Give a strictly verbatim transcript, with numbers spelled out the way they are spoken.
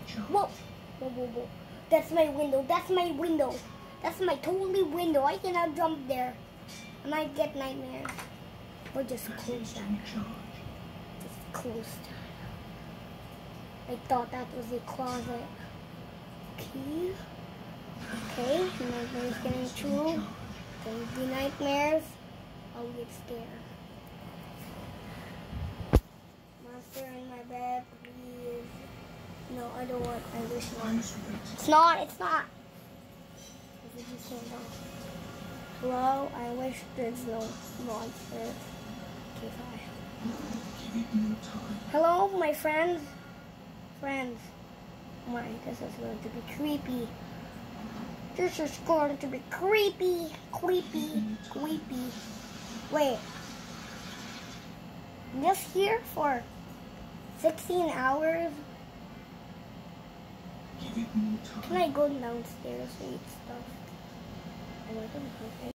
Whoa. Whoa, whoa, whoa. That's my window. That's my window. That's my totally window. I cannot jump there. I might get nightmares. Or just close that. Just close that. I thought that was a closet. Okay. Okay. Nightmares getting true. Don't be nightmares. I'll get scared. Monster in my bed, please. No, I don't want. I wish not. It's not. It's not. Did you say no? Hello. I wish there's no monsters. Okay, fine. Hello, my friends. Friends. My, this is going to be creepy. This is going to be creepy, creepy, creepy. Wait. I'm just here for sixteen hours. Can I go downstairs and eat stuff? I want to